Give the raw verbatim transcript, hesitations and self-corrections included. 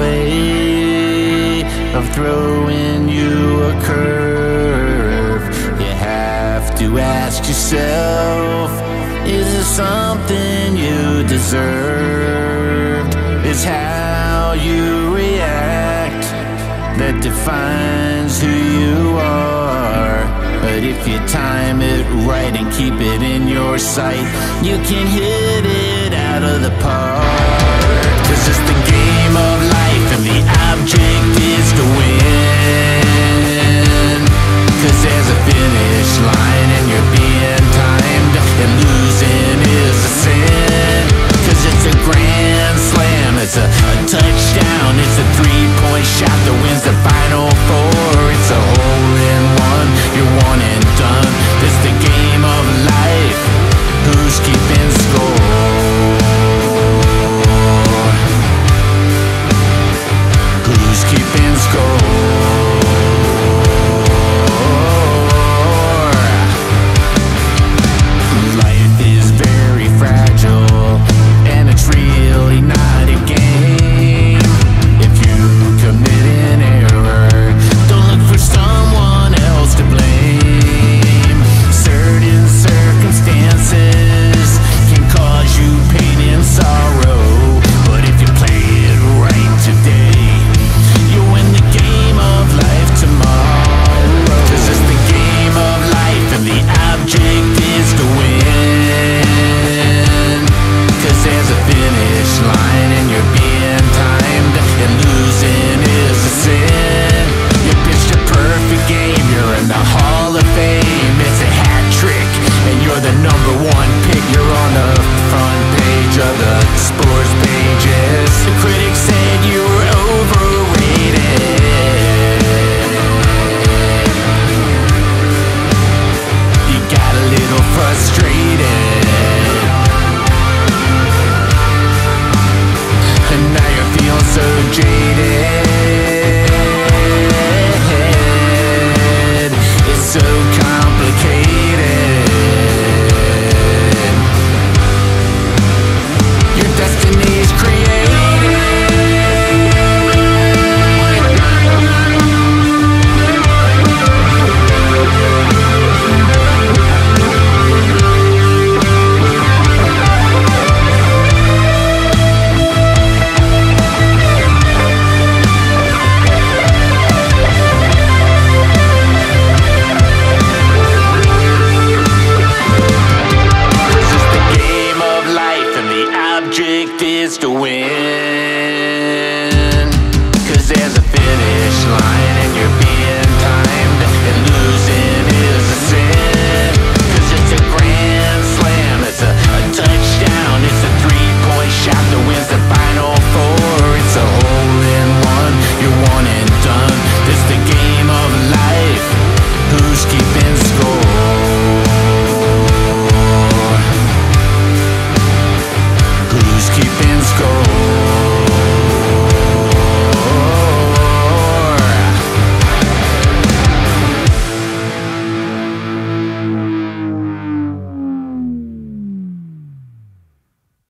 way of throwing you a curve. You have to ask yourself, is it something you deserved? Is how you react that defines who you are. But if you time it right and keep it in your sight, you can hit it out of the park. 'Cause it's the game